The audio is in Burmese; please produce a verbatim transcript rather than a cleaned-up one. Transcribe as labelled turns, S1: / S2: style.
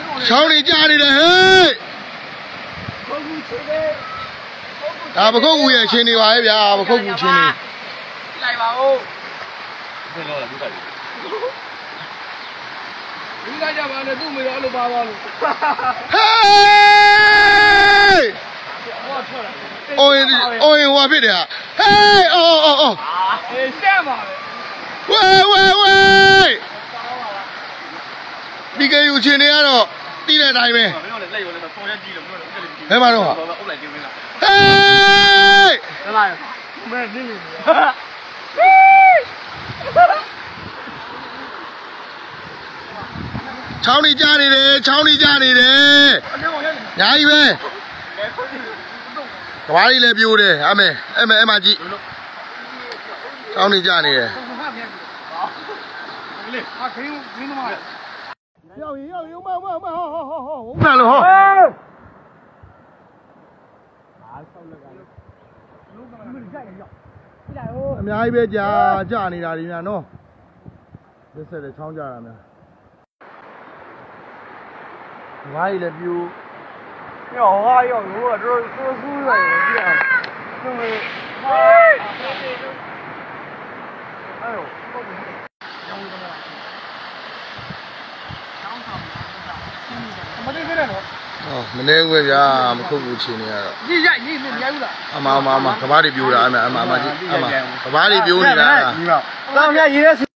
S1: ချောင်းနေကြနေတယ်ဟဲ့ဒါပခုတ်ကူရဲ့ချင်းနေပါရဲ့ဗျာပခုတ်ကူချင်းနေ
S2: လိုက်ပါဦးဘယ်လိုလဲလူတိုက်လူတိုက်ကြပါနဲ့သူ့မေရောလို့ပါပါလို့ဟ
S1: ေးအိုးအိုးဟိုဖြစ်တယ်ဟေးအော်အော်အော်
S2: အေးဆက်ပါပဲ
S1: ဝဲဝဲဝဲဒီကေယူချင်းနေကတော့တီးတဲ့အတိုင်းပဲ
S2: မင်းတို့လည်းလက်ရောလည်းဆော်ရက်ကြီးလို့မင်းတို့လည်း
S1: ဘယ်မှာတော့ဟာ
S2: အုပ်လိုက်ကျင်းမင်းလား
S1: ဟေး
S2: ဘယ်မှာမင်းနေနေ
S1: ချောင်းနေကြနေတယ်ချောင်းနေကြနေတယ်ညာကြီးပဲကဘာကြီးလည်းပြိုးတယ်အမေအမေအမကြီးချောင်းနေကြနေတယ်
S2: 啊，可以，可以弄嘛？
S1: 要要要慢慢慢，好好好好，慢了哈。အများကြီးပဲကြာကြာနေတာဒီများနော်လက်ဆက်လည်းချောင်းကြတာများငါးကြီးလည်းပြိုး
S2: 要啊要有啊，这这书院有这样，就是，哎呦，မနေခဲ့တယ်နော်
S1: ဟောမနေဘူးဗျာမခုတ်ဘူးချင်းနေရတော့
S2: ကြီးရကြီးမများဘူးလား
S1: အမအမအမကဘာတွေပြိုးတာအမအမအမကြီးအမကဘာတွေပြိုးနေတာ
S2: တောင်မြရေး